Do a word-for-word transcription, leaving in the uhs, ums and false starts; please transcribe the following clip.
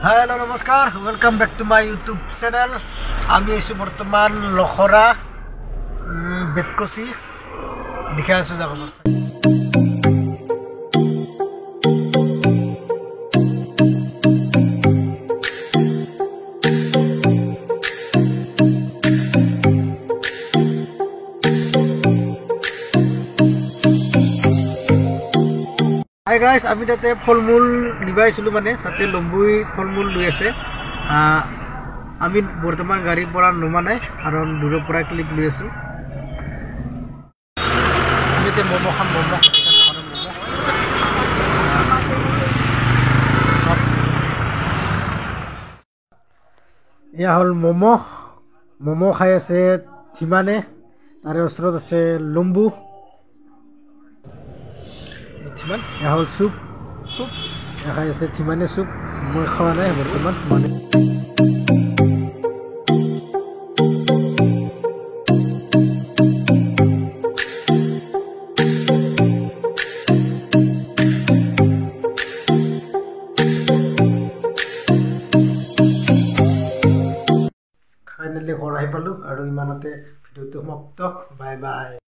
Hello नमस्कार welcome back to my YouTube channel आमी आइसु बर्तमान लखरा बेतकसी दिखाइ आसु जागोन हाय गाइस आमी ताते फलमूल निबाइसिलु माने ताते लम्बुई फलमूल लुइ आसे आमी बर्तमान गाड़ी परा नमा नाय कारण दूर परा क्लिप लुइ आसु आमी ते मोमो खाम मोमो एखान मोमो या हल मोमो मोमो खाइ आसे थिमाने तारे ओसरत आसे लम्बु थिमान या हल सूप सूप या खाइ आसे थिमाने सूप মই খাওয়া নাই বর্তমান মানে ফাইনালি ঘৰ আহি পালো আৰু ইমানতে ভিডিওটো সমাপ্ত বাই বাই।